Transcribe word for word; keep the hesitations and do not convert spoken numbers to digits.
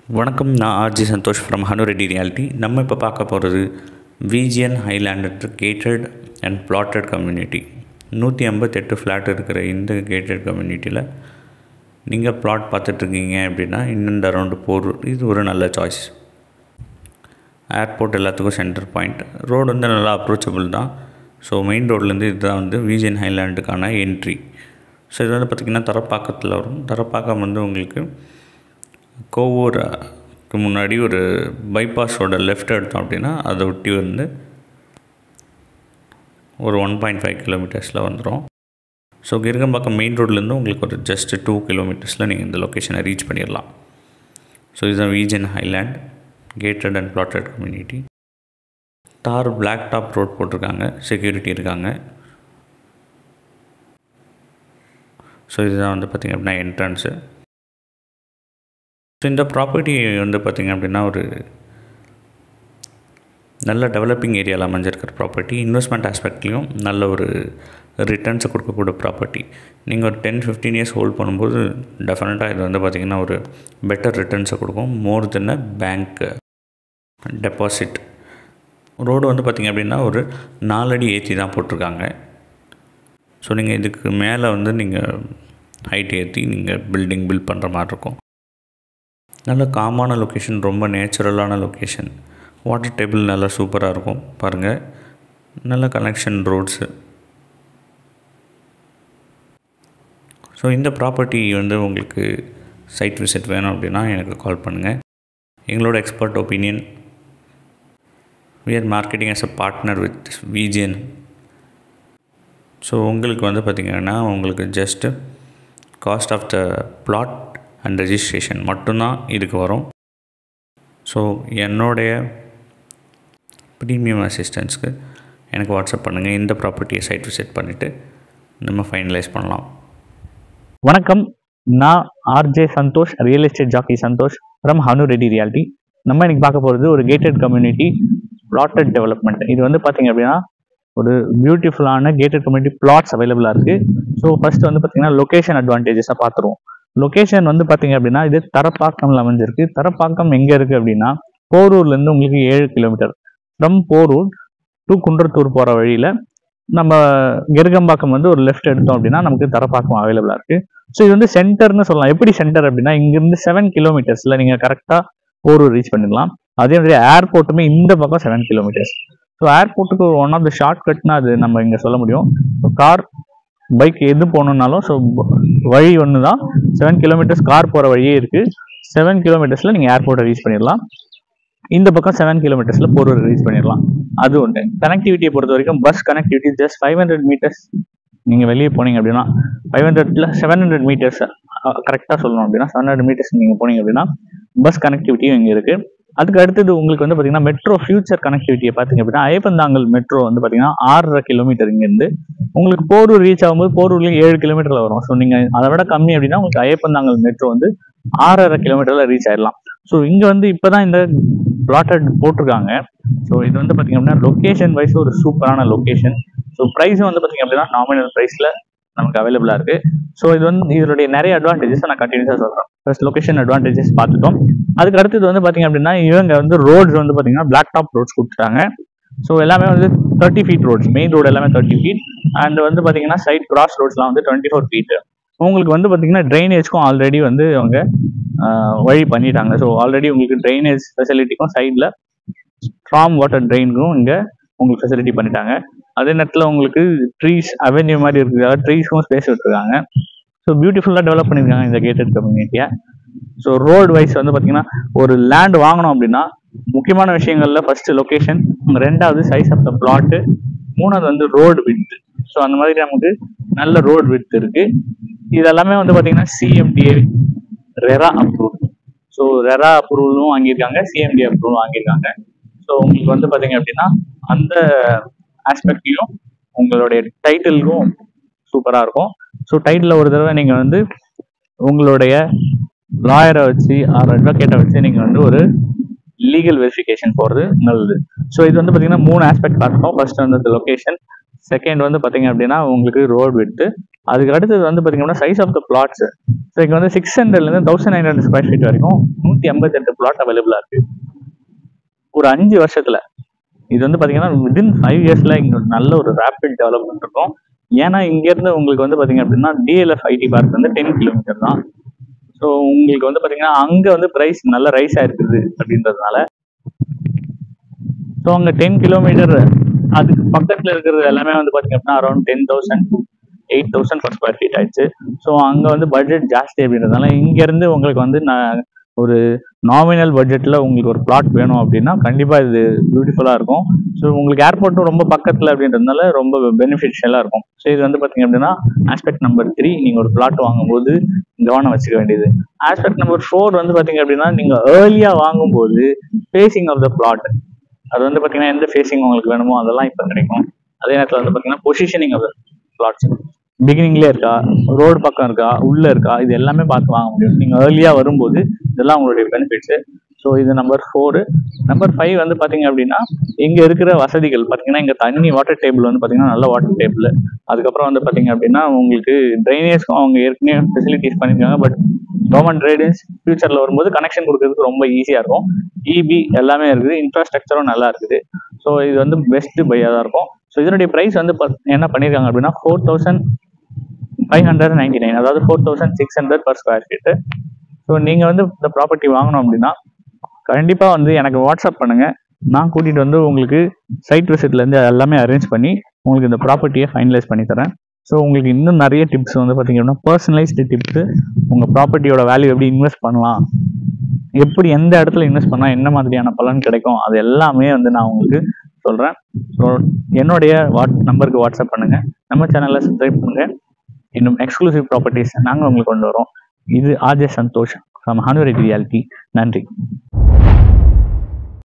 வணக்கம். நான் RJ Santhosh from Hanu Reddy realty. நம்ம இப்போ பார்க்க போகிறது VGN highland gated and plotted community. நூற்றி ஐம்பத்தெட்டு ஃப்ளாட் இருக்கிற இந்த கேட்டட் கம்யூனிட்டியில் நீங்கள் பிளாட் பார்த்துட்ருக்கீங்க அப்படின்னா இந்த ரவுண்டு போர் இது ஒரு நல்ல சாய்ஸ். ஏர்போர்ட் எல்லாத்துக்கும் சென்டர் பாயிண்ட், ரோடு வந்து நல்லா அப்ரோச்சபிள் தான். ஸோ மெயின் ரோட்லேருந்து இதுதான் வந்து விஜிஎன் ஹைலேண்டுக்கான என்ட்ரி. ஸோ இது வந்து பார்த்திங்கன்னா தரப்பாக்கத்தில் வரும். தரப்பாக்கம் வந்து உங்களுக்கு கோவூருக்கு முன்னாடி ஒரு பைபாஸோட லெஃப்ட் எடுத்தோம் அப்படின்னா அதை ஒட்டி வந்து ஒரு ஒன் பாயிண்ட் ஃபைவ் கிலோமீட்டர்ஸில் வந்துடும். ஸோ கிருகம்பாக்கம் மெயின் ரோட்லேருந்து உங்களுக்கு ஒரு ஜஸ்ட் டூ கிலோமீட்டர்ஸில் நீங்கள் இந்த லொக்கேஷனை ரீச் பண்ணிடலாம். ஸோ இதுதான் VGN highland gated and plotted community. Tar black top road போட்டிருக்காங்க, செக்யூரிட்டி இருக்காங்க. ஸோ இதுதான் வந்து பார்த்திங்க அப்படின்னா என்ட்ரன்ஸு. ஸோ இந்த ப்ராப்பர்ட்டி வந்து பார்த்திங்க அப்படின்னா ஒரு நல்ல டெவலப்பிங் ஏரியாவில் அமைஞ்சிருக்கிற ப்ராப்பர்ட்டி. இன்வெஸ்ட்மெண்ட் ஆஸ்பெக்ட்லேயும் நல்ல ஒரு ரிட்டர்ன்ஸை கொடுக்கக்கூடிய ப்ராப்பர்ட்டி. நீங்கள் ஒரு டென் ஃபிஃப்டீன் இயர்ஸ் ஹோல்ட் பண்ணும்போது டெஃபினட்டாக இது வந்து பார்த்திங்கன்னா ஒரு பெட்டர் ரிட்டர்ன்ஸை கொடுக்கும், more then a bank deposit. Road வந்து பார்த்திங்க அப்படின்னா ஒரு நாலடி ஏற்றி தான் போட்டிருக்காங்க. ஸோ நீங்கள் இதுக்கு மேலே வந்து நீங்கள் ஹைட் ஏற்றி நீங்கள் பில்டிங் பில்ட் பண்ணுற மாதிரி இருக்கும். நல்ல காமான லொக்கேஷன், ரொம்ப நேச்சுரலான லொக்கேஷன். வாட்டர் டேபிள் நல்லா சூப்பராக இருக்கும் பாருங்கள். நல்ல கனெக்ஷன் ரோட்ஸு. ஸோ இந்த ப்ராப்பர்ட்டி வந்து உங்களுக்கு சைட் விசிட் வேணும் அப்படின்னா எனக்கு கால் பண்ணுங்கள். எங்களோட expert opinion. we are marketing as a partner with VGN. So உங்களுக்கு வந்து பார்த்திங்கன்னா உங்களுக்கு just cost of the plot and registration மட்டும்தான் இதுக்கு வரும். ஸோ என்னுடைய ப்ரீமியம் அசிஸ்டன்ஸ்க்கு எனக்கு வாட்ஸ்அப் பண்ணுங்கள். இந்த ப்ராப்பர்ட்டியை சைட் விசிட் பண்ணிவிட்டு நம்ம ஃபைனலைஸ் பண்ணலாம். வணக்கம், நான் RJ Santhosh, real estate jockey Santhosh from Hanu Reddy realty. நம்ம இன்னைக்கு பார்க்க போகிறது ஒரு கேட்டட் கம்யூனிட்டி பிளாட்டட் டெவலப்மெண்ட். இது வந்து பார்த்தீங்க அப்படின்னா ஒரு பியூட்டிஃபுல்லான கேட்டட் கம்யூனிட்டி பிளாட்ஸ் அவைலபிளாக இருக்குது. ஸோ ஃபர்ஸ்ட் வந்து பார்த்தீங்கன்னா லொக்கேஷன் அட்வான்டேஜஸாக பார்த்துருவோம். லொக்கேஷன் வந்து பார்த்தீங்க அப்படின்னா இது தரப்பாக்கம்ல அமைஞ்சிருக்கு. தரப்பாக்கம் எங்கே இருக்குது அப்படின்னா போரூர்லேருந்து உங்களுக்கு ஏழு kilometre. From Porur to Kundrathur போகிற வழியில் நம்ம கிருகம்பாக்கம் வந்து ஒரு லெஃப்ட் எடுத்தோம் அப்படின்னா நமக்கு தரப்பாக்கம் அவைலபிளாக இருக்குது. ஸோ இது வந்து சென்டர்னு சொல்லலாம். எப்படி சென்டர் அப்படின்னா இங்கேருந்து செவன் கிலோமீட்டர்ஸில் நீங்கள் கரெக்டாக போரூர் ரீச் பண்ணிடலாம். அதே மாதிரி ஏர்போர்ட்டுமே இந்த பக்கம் செவன் கிலோமீட்டர்ஸ். ஸோ ஏர்போர்ட்டுக்கு ஒன் ஆஃப் த ஷார்ட் கட்னா அது நம்ம இங்கே சொல்ல முடியும். கார் பைக் எது போகணுன்னாலும் ஸோ வழி ஒன்று தான். செவன் கிலோமீட்டர்ஸ் கார் போகிற வழியே இருக்குது. செவன் கிலோமீட்டர்ஸில் நீங்கள் ஏர்போர்ட்டை ரீச் பண்ணிடலாம். இந்த பக்கம் செவன் கிலோமீட்டர்ஸில் போரூர் ரீச் பண்ணிடலாம். அது ஒன்று. கனெக்டிவிட்டியை பொறுத்த வரைக்கும் bus connectivity just five hundred metres நீங்கள் வெளியே போனீங்க அப்படின்னா ஃபைவ் ஹண்ட்ரட்ல செவன் ஹண்ட்ரட் மீட்டர்ஸ் கரெக்டாக சொல்லணும் அப்படின்னா செவன் ஹண்ட்ரட் மீட்டர்ஸ் நீங்கள் போனீங்க அப்படின்னா பஸ் கனெக்டிவிட்டியும் இங்கே இருக்குது. அதுக்கு அடுத்தது உங்களுக்கு வந்து பார்த்தீங்கன்னா மெட்ரோ ஃபியூச்சர் கனெக்டிவிட்டியை பார்த்தீங்க அப்படின்னா ஐயப்பந்தாங்கல் மெட்ரோ வந்து பார்த்தீங்கன்னா ஆறரை கிலோமீட்டர் இங்கேருந்து உங்களுக்கு போரூர் ரீச் ஆகும்போது போரூர்லேயும் ஏழு கிலோமீட்டரில் வரும். ஸோ நீங்கள் அதை விட கம்மி அப்படின்னா உங்களுக்கு ஐயப்பந்தாங்கல் மெட்ரோ வந்து ஆறரை கிலோமீட்டரில் ரீச் ஆயிடலாம். ஸோ இங்கே வந்து இப்போ தான் இந்த பிளாட்டட் போட்டிருக்காங்க. ஸோ இது வந்து பார்த்தீங்க அப்படின்னா லொக்கேஷன் வைஸ் ஒரு சூப்பரான லொக்கேஷன். ஸோ ப்ரைஸும் வந்து பார்த்தீங்க அப்படின்னா நாமினல் ப்ரைஸில் நமக்கு அவைலபிளாக இருக்குது. ஸோ இது வந்து இதனுடைய நிறைய அட்வான்டேஜஸ் நான் கண்டினியூஸாக சொல்கிறேன். ஃபர்ஸ்ட் லொக்கேஷன் அட்வான்டேஜஸ் பார்த்துட்டோம். அதுக்கு அடுத்தது வந்து பார்த்தீங்க அப்படின்னா இவங்க வந்து ரோட்ஸ் வந்து பார்த்தீங்கன்னா பிளாக் டாப் ரோட்ஸ் கொடுத்துட்டாங்க. ஸோ எல்லாமே வந்து thirty feet roads, main road எல்லாமே தேர்ட்டி ஃபீட் அண்ட் வந்து பார்த்தீங்கன்னா சைட் கிராஸ் ரோட்ஸ்லாம் வந்து டுவெண்ட்டி ஃபோர் ஃபீட். உங்களுக்கு வந்து பார்த்தீங்கன்னா ட்ரைனேஜ்க்கும் ஆல்ரெடி வந்து அவங்க வழி பண்ணிட்டாங்க. ஸோ ஆல்ரெடி உங்களுக்கு ட்ரைனேஜ் ஃபெசிலிட்டிக்கும் சைடில் ஸ்ட்ராங் வாட்டர் ட்ரெயினுக்கும் இங்கே உங்களுக்கு ஃபெசிலிட்டி பண்ணிட்டாங்க. அதே நேரத்தில் உங்களுக்கு ட்ரீஸ் அவென்யூ மாதிரி இருக்கிறதால ட்ரீஸ்க்கும் ஸ்பேஸ் விட்டுருக்காங்க. ஸோ பியூட்டிஃபுல்லாக டெவலப் பண்ணியிருக்காங்க இந்த கேட்டட் கம்யூனிட்டியை. ஸோ ரோடு வைஸ் வந்து பார்த்தீங்கன்னா ஒரு லேண்ட் வாங்கணும் அப்படின்னா முக்கியமான விஷயங்கள்ல ஃபர்ஸ்ட் லொக்கேஷன், ரெண்டாவது சைஸ் ஆஃப் த பிளாட்டு, மூணாவது வந்து ரோடு விட்த். ஸோ அந்த மாதிரி நமக்கு நல்ல ரோடு விட்த் இருக்கு. இதெல்லாமே வந்து பார்த்தீங்கன்னா CMDA RERA approval. So RERA அப்ரூவலும் வாங்கியிருக்காங்க, சிஎம்டிஏ அப்ரூவலும் வாங்கியிருக்காங்க. ஸோ உங்களுக்கு வந்து பார்த்தீங்க அப்படின்னா அந்த ஆஸ்பெக்ட்லையும் உங்களுடைய டைட்டிலுக்கும் சூப்பராக இருக்கும். ஸோ டைட்டில் ஒரு தடவை நீங்கள் வந்து உங்களுடைய லாயரை வச்சு ஆர் அட்வொகேட்டை வச்சு நீங்கள் வந்து ஒரு லீகல் வெரிஃபிகேஷன் போகிறது நல்லது. ஸோ இது வந்து பார்த்தீங்கன்னா மூணு ஆஸ்பெக்ட் பார்த்துட்டோம். ஃபர்ஸ்ட் வந்து லொக்கேஷன், செகண்ட் வந்து பார்த்தீங்க அப்படின்னா உங்களுக்கு ரோட் விட்டு, அதுக்கு அடுத்தது வந்து பார்த்தீங்கன்னா size of the plots. So இங்கே வந்து சிக்ஸ் ஹண்ட்ரட்லேருந்து thousand nine hundred square feet வரைக்கும் நூற்றி ஐம்பத்தெட்டு பிளாட் அவைலபிளாக இருக்கு ஒரு அஞ்சு வருஷத்துல. இது வந்து பார்த்தீங்கன்னா வித்தின் ஃபைவ் இயர்ஸ்ல இங்கே நல்ல ஒரு ரேபிட் டெவலப்மெண்ட் இருக்கும். ஏன்னா இங்கேருந்து உங்களுக்கு வந்து பார்த்தீங்க அப்படின்னா டிஎல்எஃப் ஐடி பார்க் வந்து டென் கிலோமீட்டர் தான். ஸோ உங்களுக்கு வந்து பார்த்தீங்கன்னா அங்கே வந்து ப்ரைஸ் நல்ல ரைஸ் ஆயிருக்குது அப்படின்றதுனால, ஸோ அங்கே டென் கிலோமீட்டர் அதுக்கு பக்கத்தில் இருக்கிறது எல்லாமே வந்து பார்த்தீங்க அப்படின்னா around ten thousand to eight thousand per square feet so. ஸோ அங்கே வந்து பட்ஜெட் ஜாஸ்தி அப்படின்றதுனால இங்கேருந்து உங்களுக்கு வந்து நான் ஒரு நாமினல் பட்ஜெட்டில் உங்களுக்கு ஒரு பிளாட் வேணும் அப்படின்னா கண்டிப்பாக இது பியூட்டிஃபுல்லாக இருக்கும். ஸோ உங்களுக்கு ஏர்போர்ட்டும் ரொம்ப பக்கத்தில் அப்படின்றதுனால ரொம்ப பெனிஃபிஷியலாக இருக்கும். ஸோ இது வந்து பார்த்தீங்க அப்படின்னா ஆஸ்பெக்ட் நம்பர் த்ரீ, நீங்கள் ஒரு பிளாட் வாங்கும்போது கவனம் வச்சுக்க வேண்டியது. ஆஸ்பெக்ட் நம்பர் ஃபோர் வந்து பார்த்தீங்க அப்படின்னா நீங்கள் ஏர்லியாக வாங்கும்போது ஃபேஸிங் ஆஃப் த பிளாட், அது வந்து பார்த்தீங்கன்னா எந்த ஃபேஸிங் உங்களுக்கு வேணுமோ அதெல்லாம் இப்போ கிடைக்கும். அதே நேரத்தில் வந்து பார்த்தீங்கன்னா பொசிஷனிங் ஆஃப் த பிளாட்ஸ் பிகினிங்லேயே இருக்கா, ரோடு பக்கம் இருக்கா, உள்ளே இருக்கா, இது எல்லாமே பார்த்து வாங்க முடியும் நீங்கள் ஏர்லியாக வரும்போது. இதெல்லாம் உங்களுடைய பெனிஃபிட்ஸு. ஸோ இது நம்பர் ஃபோரு. நம்பர் ஃபைவ் வந்து பார்த்தீங்க அப்படின்னா இங்கே இருக்கிற வசதிகள் பார்த்தீங்கன்னா இங்கே தண்ணி வாட்டர் டேபிள் வந்து பார்த்தீங்கன்னா நல்ல வாட்டர் டேபிள். அதுக்கப்புறம் வந்து பார்த்தீங்க அப்படின்னா உங்களுக்கு ட்ரைனேஜ்க்கும் அவங்க ஏற்கனவே ஃபெசிலிட்டிஸ் பண்ணியிருக்காங்க. பட் கவர்மெண்ட் ட்ரைனேஜ் ஃபியூச்சரில் வரும்போது கனெக்ஷன் கொடுக்கறதுக்கு ரொம்ப ஈஸியாக இருக்கும். இபி எல்லாமே இருக்குது, இன்ஃப்ராஸ்ட்ரக்சரும் நல்லா இருக்குது. ஸோ இது வந்து பெஸ்ட் பையாக தான் இருக்கும். ஸோ இதனுடைய ப்ரைஸ் வந்து என்ன பண்ணியிருக்காங்க அப்படின்னா four thousand five hundred ninety nine அதாவது four thousand six hundred per square feet. So நீங்கள் வந்து இந்த ப்ராப்பர்ட்டி வாங்கணும் அப்படின்னா கண்டிப்பாக வந்து எனக்கு வாட்ஸ்அப் பண்ணுங்கள். நான் கூட்டிகிட்டு வந்து உங்களுக்கு சைட் விசிட்லேருந்து எல்லாமே அரேஞ்ச் பண்ணி உங்களுக்கு இந்த ப்ராப்பர்ட்டியை ஃபைனலைஸ் பண்ணி தரேன். ஸோ உங்களுக்கு இன்னும் நிறைய டிப்ஸ் வந்து பார்த்தீங்கன்னா பர்சனலைஸ்டு டிப்ஸு, உங்கள் ப்ராப்பர்ட்டியோட வேல்யூ எப்படி இன்வெஸ்ட் பண்ணலாம், எப்படி எந்த இடத்துல இன்வெஸ்ட் பண்ணால் என்ன மாதிரியான பலன் கிடைக்கும், அது எல்லாமே வந்து நான் உங்களுக்கு சொல்கிறேன். ஸோ என்னுடைய வாட் நம்பருக்கு வாட்ஸ்அப் பண்ணுங்கள், நம்ம சேனலை சப்ஸ்கிரைப் பண்ணுங்கள். இன்னும் எக்ஸ்க்ளூசிவ் ப்ராப்பர்ட்டிஸ் நாங்கள் உங்களுக்கு கொண்டு வரோம். இது RJ Santhosh from Hanu Reddy realty. நன்றி.